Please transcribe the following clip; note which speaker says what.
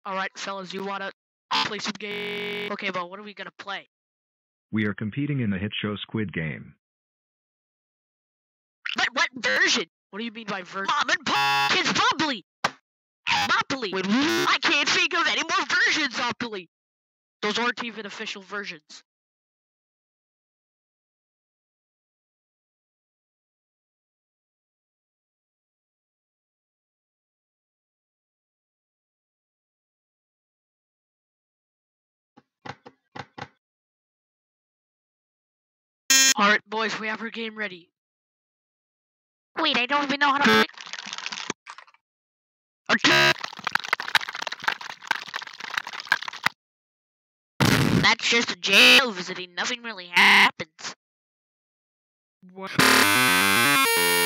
Speaker 1: Alright, fellas, you wanna play some game? Okay, well, what are we gonna play?
Speaker 2: We are competing in the hit show Squid Game.
Speaker 1: What version? What do you mean by version? Mom and Pop! Kids Monopoly! Monopoly! Wait, I can't think of any more versions of Monopoly! Those aren't even official versions. Alright, boys, we have our game ready. Wait, I don't even know how to play. That's just a jail visiting. Nothing really happens. What?